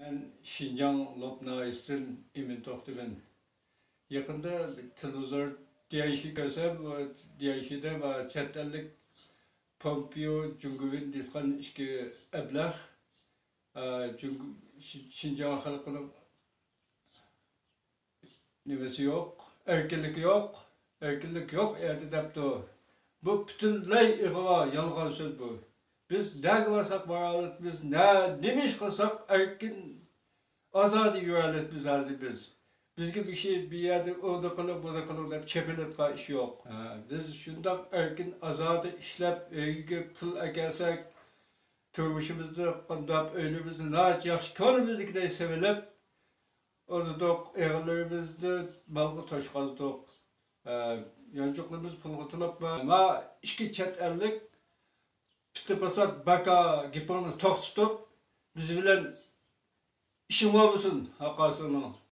Ben Şinjan Lopnais'ten Emin Tohtiben. Yakında televizyon değişik görsem, değişide ve çetellik Pompeo Cumhuriyet diskan işki eblah Şinjan halkının nefesi yok, erkinlik yok, erkinlik yok ertedepti. Bu bütünley ihva yalgan söz bu. Biz ne kılsak varalık, biz ne iş kılsak erkin azadi yörelet biz azı biz. Bizge bir şey bir yerde o da kılıp bu da kılıp dep çepeletga iş yok. Biz şundak erkin azadi işlep öyle pul ekelsek turmuşumuzda kandap öylümüzde naat yaxşı konumuzda de sevilip ozduk eğilerimizde balgı toşqazduk. Yancıklığımız pulga tılıp ama işki çet ellik piste basat baka gipini toq tutup biz bilen işim olmasın hakasının.